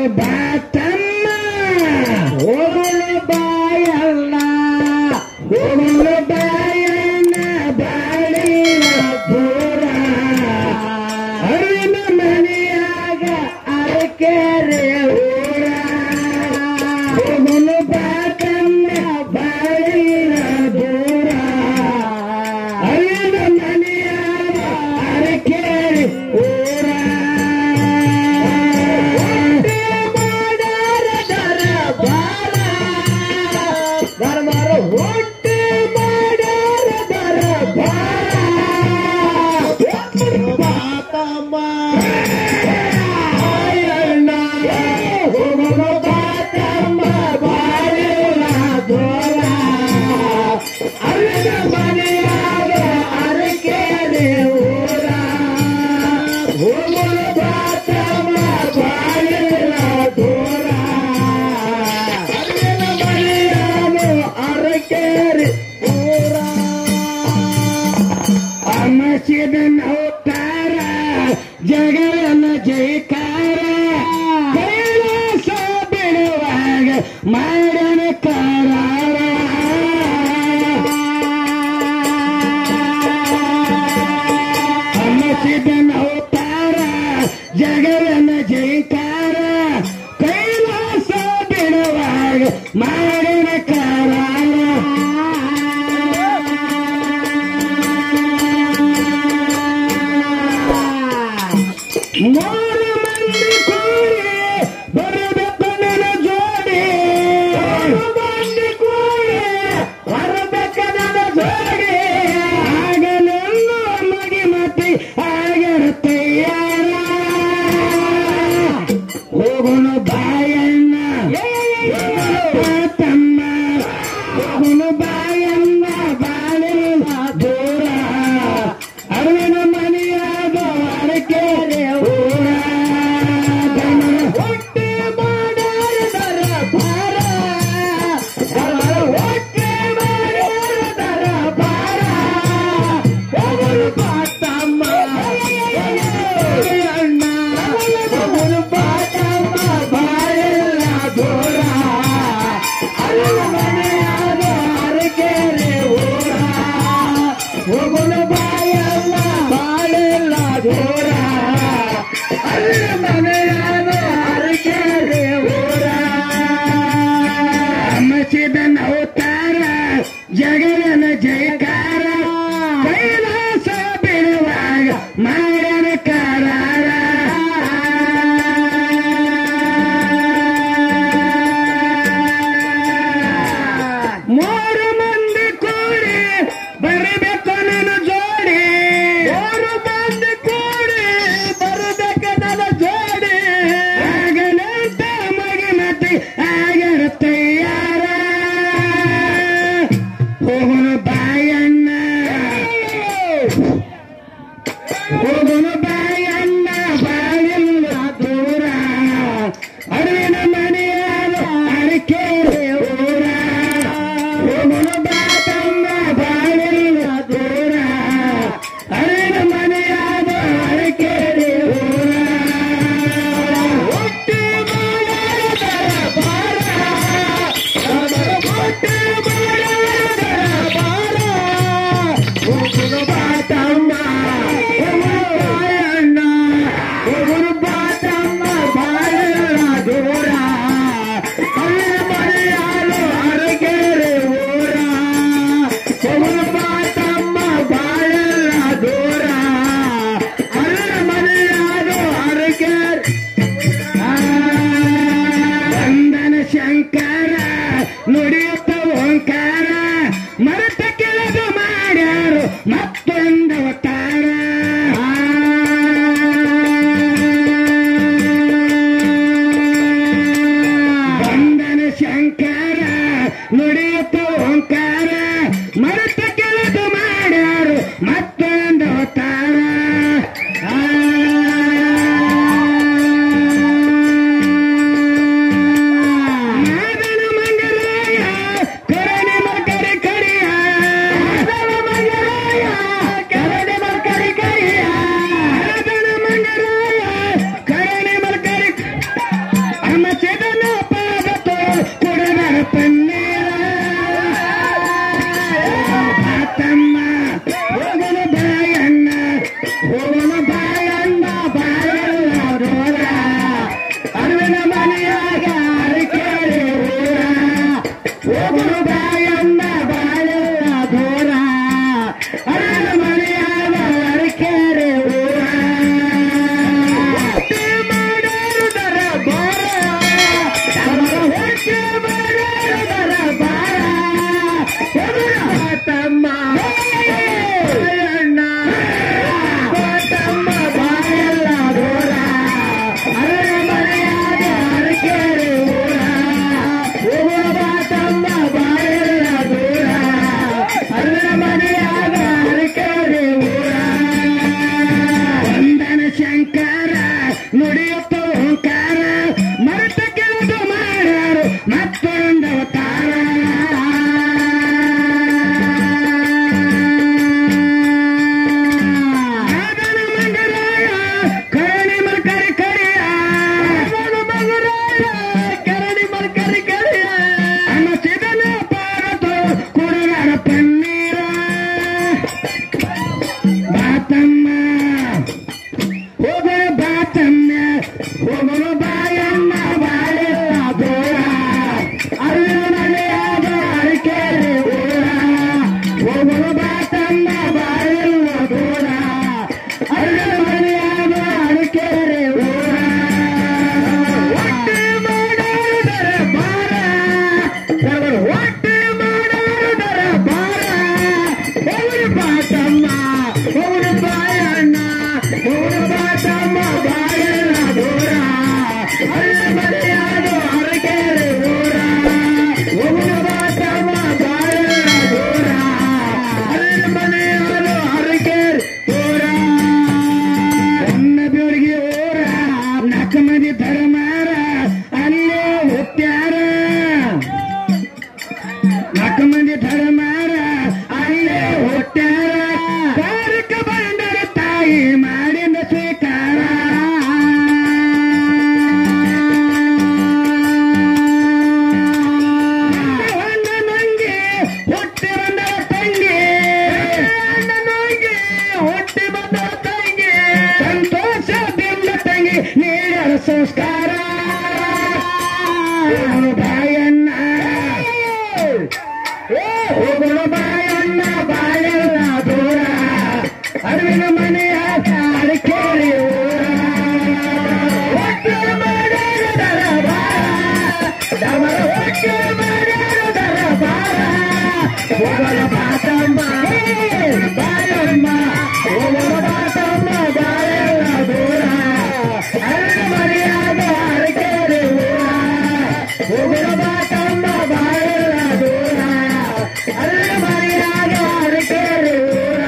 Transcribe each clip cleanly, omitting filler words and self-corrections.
ಬಾತಮ್ಮ ಹೋಗಲು ಬಾಯಲ್ಲ ಹೋಗಲು ಬಾಯಣ್ಣ ಬಾಳಿನ ದೂರ ಅರಿನ ಮನೆಯಾಗ ಅರಕೆರೆ ಊರ ಹೋಗಲು ಬಾತಮ್ಮ ಬಾಳಿನ ದೂರ ಅರಿನ ಮನೆಯಾಗ ಅರಕೆರೆ ಊರ ಹೊಟ್ಟೆ ಮಾಡಾರ ದರ ಬಾರ ಬಾತಮ್ಮ ಬಾಯಣ್ಣ ಹೋಗಲು ಬಾತಮ್ಮ ಬಾಳಿನ ದೂರ ಅರಿನ ಮನೆಯಾಗ ಅರಕೆರೆ ಊರ ಹೋಗಲು ಬಾತಮ್ಮ ಬಾಳಿನ ದೂರ ಅರಿನ ಮನೆಯಾಗ ಅರಕೆರೆ ಊರ ಅಮಸಿದ ನೌತಾರ ಜಗನ ಜೈಕಾರ ಕೈಲಾಸ ಬಿಡುವಾಗ ಮಾಡನ ಕರಾರ ಅಮಸಿದ ನೌತಾರ ಜಗನ ಜೈಕಾರ ಕೈಲಾಸ ಬಿಡುವಾಗ ಮಾಡನ ಕರಾರ ಮೂರು ಮಂದಿ ಕೂಡಿ ಬರಬೇಕು ನನ್ನ ಜೋಡಿ ಮೂರು ಮಂದಿ ಕೂಡಿ ಬರಬೇಕು ನನ್ನ ಜೋಡಿ ಆಗಲೆಲ್ಲೋ ಮಗಿ ಮತಿ ಆಗಿರುತ್ತೆಯಾರ ಹೋಗೋಣ ಬಾಯಣ್ಣ ತಮ್ಮ ಹೋಗೋಣ ಬಾಯಣ್ಣ ಬಾಳಿನ ದೂರ ಅರಿನ ಮನೆಯಾಗ ಅರಕೆರೆ ಊರ ಹೊಟ್ಟೆ ಮಾಡಾರ ದರ ಭಾರ ಹೊಟ್ಟೆ ಮಾಡಾರ ದರ ಭಾರ ಹೋಗಲು ಬಾತಮ್ಮ ಅಣ್ಣ ಹೋಗಲು ಬಾತಮ್ಮ ಬಾಳಿನ ಅಲ್ಲಿ ಮನೆಯಾದು ಅರಕೇರಿ ಊರ ಹೋಗುವ ಬಾತಮ್ಮ ಬಾಳೆಲ್ಲ ದೂರ ಅಲ್ಲಿ ಮನೆಯಾದು ಅರಕೇರಿ ಊರ ಬೆವರಿಗೆ ಊರ ನಾಲ್ಕು ಮಂದಿ ಧರ್ಮಾರ ಅಲ್ಲೇ ಹುಟ್ಟ್ಯಾರ ನಾಲ್ಕು ಮಂದಿ ಧರ್ಮಾರ ಅಲ್ಲೇ ಹುಟ್ಟ್ಯಾರ ಕಾರ್ಯಕ್ಕ ಬಂದರ ತಾಯಿ ಮಾಡಿದ ಸ್ವೀಕಾರ ನಂಗೆ ಹುಟ್ಟಿ ಬಂದರ ತಂಗಿ ಹುಟ್ಟಿ ಬಂದರ ತಂಗಿ ಸಂತೋಷದಿಂದ ತಂಗಿ ನೀಡರ ಸಂಸ್ಕಾರ ಬಾಯಣ್ಣ ಹೋಗುವ ಬಾಯಣ್ಣ ಬಾಳೆಲ್ಲ ದೂರ ಅರಿವಿನ ಮನೆಯ ಅರಕೇರಿ ಊರ ಒಟ್ಟು ಮಾಡ್ಯಾರ ಒಟ್ಟು ಮಾಡ್ಯಾರ ಬಾರ ಹೋಗಲ ಬಾತಮ್ಮ ಬಾಯಮ್ಮ ಹೋಗಲ ಬಾತಮ್ಮ ಬಾಳೆಲ್ಲ ದೂರ ಅರಿವಿನ ಮನೆಯಾದ ಅರಕೇರಿ ಊರ ಹೋಗಲ ಬಾತಮ್ಮ ಬಾಳೆಲ್ಲ ದೂರ ಅರಿವಿನ ಮನೆಯಾದ ಅರಕೇರಿ ಊರ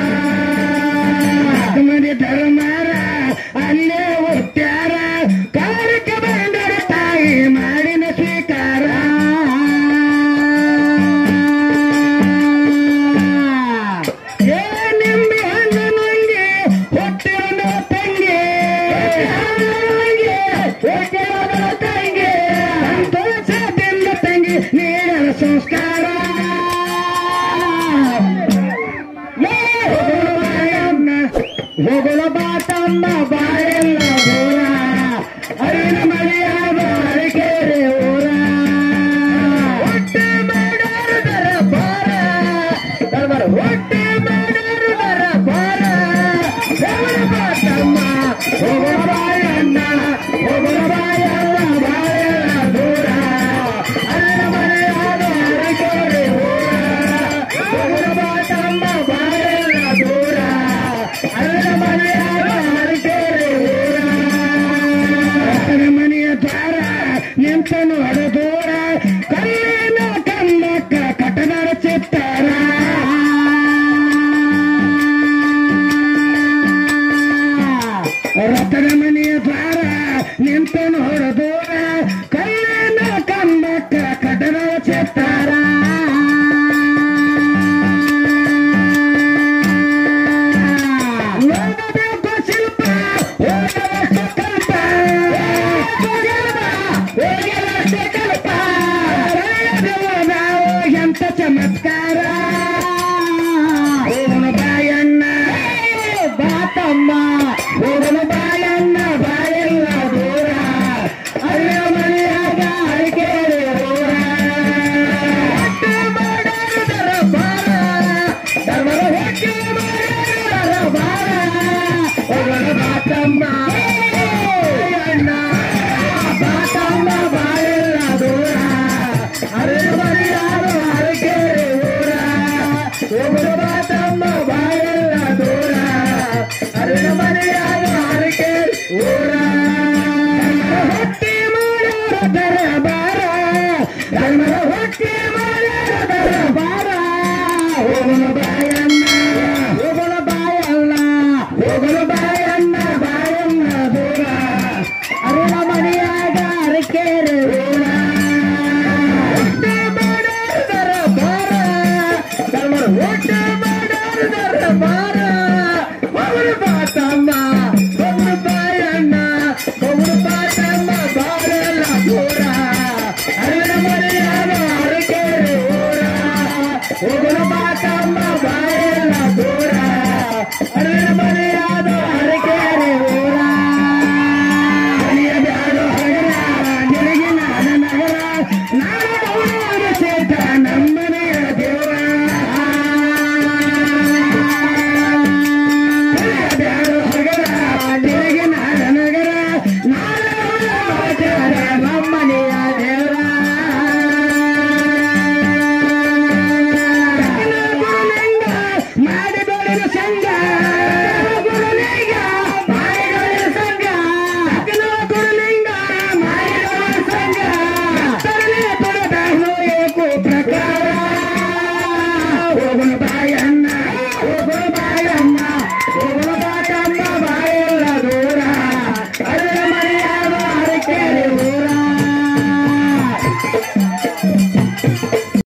ಮಂದಿ ಧರ್ಮಾರ ಅಲ್ಲೇ ಹುಟ್ಟ್ಯಾರ ಕಾರ್ಯಕ್ಕೆ ಬಂದರ ತಾಯಿ ಮಾಡಿನ ಸ್ವೀಕಾರ ಏ ನಿಂಬೆ ಹಣ್ಣು ನಂಗೆ ಹುಟ್ಟಿದ ತಂಗಿ ಹುಟ್ಟಿದ ತಂಗಿ ಸಂತೋಷದಿಂದ ತಂಗಿ ನೀಡರ ಸಂಸ್ಕಾರ ಹೋಗಲ ಬಾತಮ್ಮ ಬಾಳೆಲ್ಲ ದೂರ ಅರಿವಿನ ಮನೆಯಾದ ಅರಕೇರಿ ಊರ ಹೊಟ್ಟೆ ಮಾಡಾರದರ ಬಾರ ಹೊಟ್ಟೆ ಮಾಡಾರದರ ಬಾರ ಹೋಗಲ ಬಾತಮ್ಮ ಹೋಗಲ ಬಾಯಣ್ಣ ಹೋಗಲ ಬಾಯಲ್ಲ ಬಾಳೆಲ್ಲ ದೂರ ಅರಿವಿನ ಮನೆಯಾದ ಅರಕೇರಿ ಊರ ಹೋಗಲ ಬಾತಮ್ಮ ಬಾಳೆಲ್ಲ ದೂರ ಅರಿವಿನ ಮನೆಯಾದ ಅರಕೇರಿ ಊರ ಮನೆಯ ದ್ವಾರ ನಿಂತನು ಅಡದೂರ ಕಲ್ಲಿನ ಕಂಬಕ್ಕ ಕಟನರ ಚಿತ್ತಾರ ರತನ ಮನೆಯ ದ್ವಾರ ನಿಂತನು ಹೊರದೂರ ಕಲ್ಲಿನ ಕಂಬಕ್ಕ ಕಟನರ ಚಿತ್ತಾರ ಓದಬೇಕು ಶಿಲ್ಪ ಓದಬೇಕು ಕಲ್ಪ ಓದಬೇಕು ಕಲ್ಪ ನಾವು ಎಂತ ಚಮತ್ಕಾರ ಹೋಗನು ಬಾಯಣ್ಣ ಬಾತಮ್ಮ ಹೋಗನು ಬಾಯಣ್ಣ ಬಾಳೆಲ್ಲ ದೂರ ಅಲ್ಲಿಯ ಮನೆಯಾಗ ಅರಕೇರಿ ಊರ ಹೊಟ್ಟೆ ಮಾಡಾರದರ ಬಾರ ಧರ್ಮದ ಹೊಟ್ಟೆ ಮಾಡಾರದರ ಬಾರ ಹೋಗನ ಬಾತಮ್ಮ ಬಾಯಣ್ಣ ಬಾತಮ್ಮ ಬಾಳೆಲ್ಲ ದೂರ ಅರಿವಿನ ಮನೆಯಾದ ಅರಕೇರಿ ಊರ ಹೋಗನ ಬಾತಮ್ಮ ಬಾಳೆಲ್ಲ ದೂರ ಅರಿವಿನ ಮನೆಯಾದ ಅರಕೇರಿ ಊರ ಹೊಟ್ಟೆ ಮಾಡಾರದರ ಬಾರ ಧರ್ಮದ ಹೊಟ್ಟೆ ಮಾಡಾರದರ ಬಾರ ಹೋಗನ ಬಾಯಣ್ಣ ಹೋಗನ ಬಾಯಲ್ಲ ಹೋಗನ ಬಾಯಣ್ಣ ಬಾಯಣ್ಣ ದೂರ ಅರಿವಿನ ಮನೆಯಾದ ಅರಕೇರಿ ಊರ ಹೊಟ್ಟೆ ಮಾಡಾರದರ ಬಾರ ಧರ್ಮದ ಹೊಟ್ಟೆ ಮಾಡಾರದರ ಬಾರ ಹೋಗನ ಬಾತಮ್ಮ ಹೋಗನ ಬಾಯಣ್ಣ ಹೋಗನ ಬಾತಮ್ಮ ಬಾಳೆಲ್ಲ ದೂರ ಅರಿವಿನ ಮನೆಯಾದ ಅರಕೇರಿ ಊರ ಹೋಗನ ಬಾತಮ್ಮ ಬಾಳೆಲ್ಲ ದೂರ ಅರಿವಿನ ಮನೆಯಾದ ಅರಕೇರಿ ಊರ ಬ್ಯಾಡೋ ಹಗರ ನಿನಗೆ ನಾನ ನಗರ ನಾನು ಸೇತ ನಮ್ಮನೆಯ ದೇವರ ಬ್ಯಾಡೋ ಹಗರ ನಿನಗೆ ನಾನ ನಗರ ನಾನು ನಮ್ಮನೆಯ ದೇವರ ಮಾಡಿ ಬೆಳೆದ ಸಂಘ